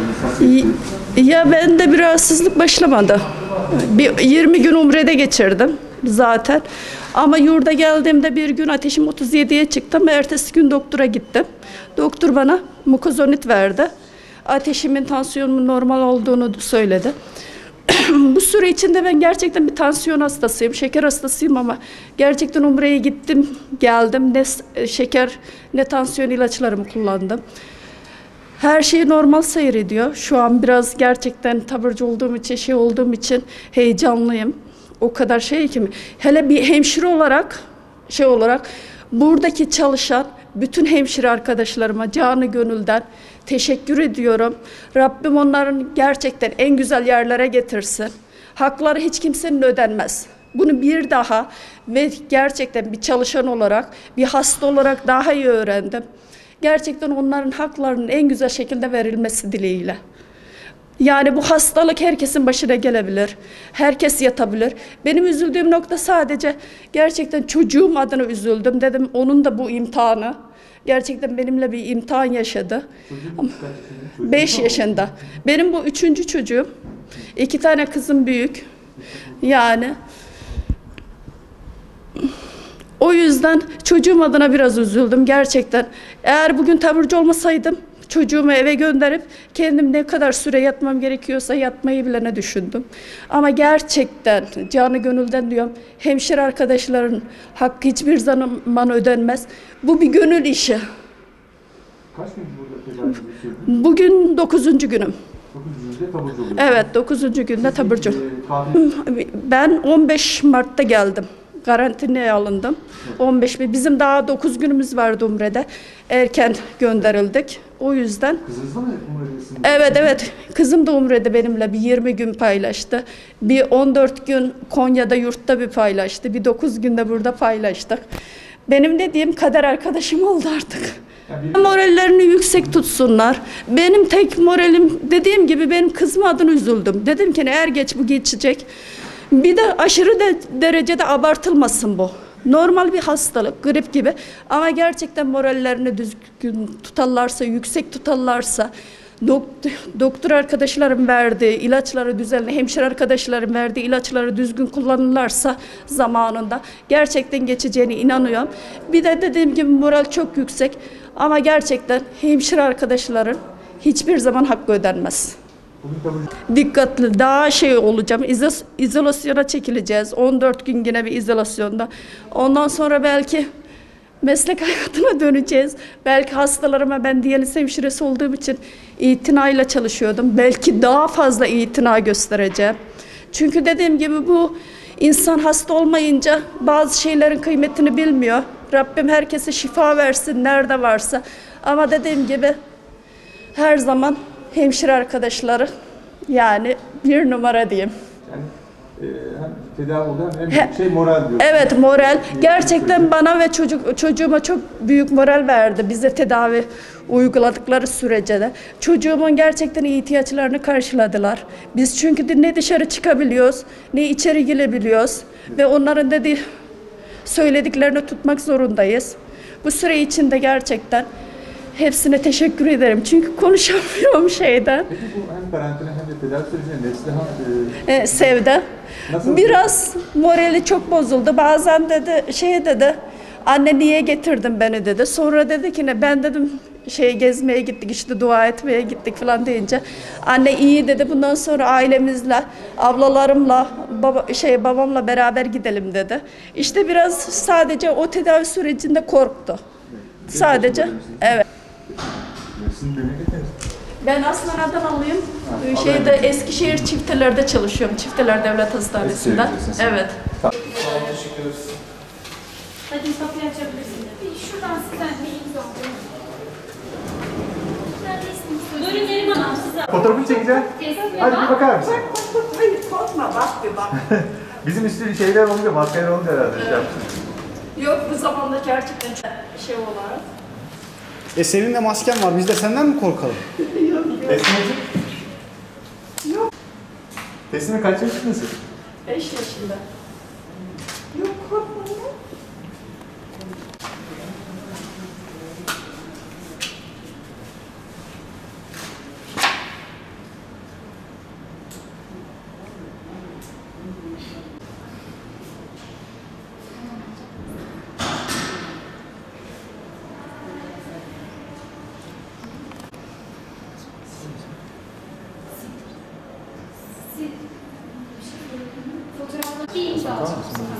Ya ben de bir rahatsızlık başlamadı. 20 gün Umre'de geçirdim zaten. Ama yurda geldiğimde bir gün ateşim 37'ye çıktı ama ertesi gün doktora gittim. Doktor bana mukozonit verdi. Ateşimin, tansiyonumun normal olduğunu söyledi. Bu süre içinde ben gerçekten bir tansiyon hastasıyım, şeker hastasıyım ama gerçekten Umre'ye gittim, geldim. Ne şeker ne tansiyon ilaçlarımı kullandım. Her şey normal seyrediyor. Şu an biraz gerçekten taburcu olduğum için, heyecanlıyım. O kadar ki hele bir hemşire olarak buradaki çalışan bütün hemşire arkadaşlarıma canı gönülden teşekkür ediyorum. Rabbim onların gerçekten en güzel yerlere getirsin. Hakları hiç kimsenin ödenmez. Bunu bir daha ve gerçekten bir çalışan olarak, bir hasta olarak daha iyi öğrendim. Gerçekten onların haklarının en güzel şekilde verilmesi dileğiyle. Yani bu hastalık herkesin başına gelebilir. Herkes yatabilir. Benim üzüldüğüm nokta sadece gerçekten çocuğum adına üzüldüm. Dedim onun da bu imtihanı. Gerçekten benimle bir imtihan yaşadı. 5 yaşında. Benim bu 3. çocuğum. 2 tane kızım büyük. Yani o yüzden çocuğum adına biraz üzüldüm gerçekten. Eğer bugün taburcu olmasaydım çocuğumu eve gönderip kendim ne kadar süre yatmam gerekiyorsa yatmayı bile ne düşündüm. Ama gerçekten canı gönülden diyorum, hemşire arkadaşların hakkı hiçbir zaman ödenmez. Bu bir gönül işi. Kaç gün burada tedavi sürdün? Bugün 9. günüm. 9. günde taburcu oluyorsun. Evet, 9. günde taburcu. Tatil... Ben 15 Mart'ta geldim. Karantinaya alındım. 15 bizim daha 9 günümüz vardı Umre'de. Erken gönderildik. O yüzden. Kızınızla mı Umre'desiniz? Evet. Kızım da Umre'de benimle bir 20 gün paylaştı. Bir 14 gün Konya'da yurtta bir paylaştı. Bir 9 günde burada paylaştık. Benim dediğim kader arkadaşım oldu artık. Morallerini yüksek tutsunlar. Benim tek moralim dediğim gibi benim kızım adına üzüldüm. Dedim ki eğer bu geçecek. Bir de aşırı derecede abartılmasın bu. Normal bir hastalık, grip gibi. Ama gerçekten morallerini düzgün tutarlarsa, yüksek tutarlarsa, doktor arkadaşlarım verdiği ilaçları düzenli, hemşire arkadaşlarım verdiği ilaçları düzgün kullanırlarsa zamanında gerçekten geçeceğine inanıyorum. Bir de dediğim gibi moral çok yüksek ama gerçekten hemşire arkadaşların hiçbir zaman hakkı ödenmez. Dikkatli, daha olacağım, izolasyona çekileceğiz. 14 gün yine bir izolasyonda. Ondan sonra belki meslek hayatına döneceğiz. Belki hastalarıma ben diyaliz hemşiresi olduğum için itinayla çalışıyordum. Belki daha fazla itina göstereceğim. Çünkü dediğim gibi bu insan hasta olmayınca bazı şeylerin kıymetini bilmiyor. Rabbim herkese şifa versin nerede varsa. Ama dediğim gibi her zaman hemşire arkadaşları yani 1 numara diyeyim. Yani hem tedavi oldu hem büyük şey moral diyorsun. Evet, moral. Gerçekten bana ve çocuğuma çok büyük moral verdi. Bize tedavi uyguladıkları sürece de. Çocuğumun gerçekten ihtiyaçlarını karşıladılar. Biz çünkü ne dışarı çıkabiliyoruz, ne içeri girebiliyoruz. Ve onların söylediklerini tutmak zorundayız. Bu süre içinde gerçekten hepsine teşekkür ederim. Çünkü konuşamıyorum şeyden. Peki bu hem karantina hem de tedavi sürecinde Neslihan... Sevda. Nasıl? Biraz morali çok bozuldu. Bazen dedi, anne niye getirdin beni dedi. Sonra dedi ki ben dedim gezmeye gittik işte dua etmeye gittik falan deyince anne iyi dedi. Bundan sonra ailemizle, ablalarımla, babamla beraber gidelim dedi. İşte biraz sadece o tedavi sürecinde korktu. Sadece evet. Sizin memleketiniz? Ben aslında Adanalıyım. Eskişehir Çifteler'de çalışıyorum. Çifteler Devlet Hastanesi'nde. Evet. Teşekkür ederiz. Hadi kapıyı açabilirsin. Şuradan sizden bir imza alayım. Buyurun Neriman Hanım size. Fotoğrafını çekeceğim. Hadi bir bakar mısın? Hayır korkma bak bir bak. Bizim üstü şeyler olunca, maskeler olunca herhalde şey yapsın. Yok bu zamanda gerçekten çok olarak. Senin de masken var. Biz de senden mi korkalım? Teslimci? Yok. Teslimi kaç yaşındasın? 5 yaşında. Yok korkma ya. Tamam mı?